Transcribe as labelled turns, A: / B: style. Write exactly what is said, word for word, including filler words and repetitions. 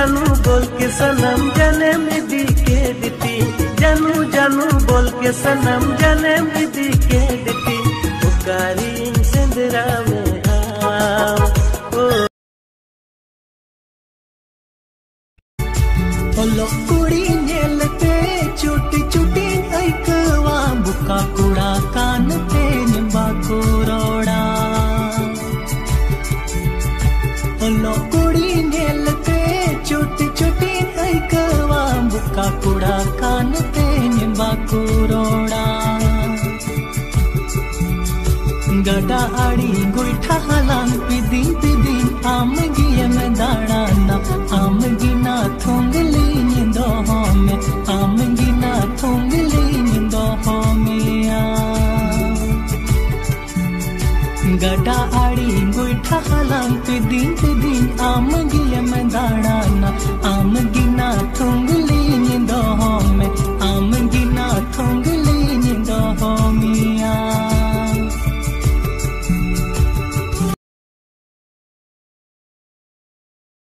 A: जानू बोल के सनम जन्म दी के दिती, जानू जानू बोल के सनम जन्म दी के दिती, पुकारी सिंदरा में आओ
B: ओ कुड़ी नेलते चुटी चुटी ऐकवा बुका कुड़ा कान ते निम्बा को रोड़ा। ओ कुड़ी नेलते चुटी चुटी ऐकवा बुका कुड़ा कान ते निम्बा को रोड़ा। गड़ा आड़ी गुइठा हलांग पिदिन पिदिन आम गिये में दाड़ाना, आम गिना थोंगली निंदो होमे, आम गिना थोंगली निंदो होमे आ। गड़ा आड़ी गुइठा हलांग पिदिन पिदिन आम गिये में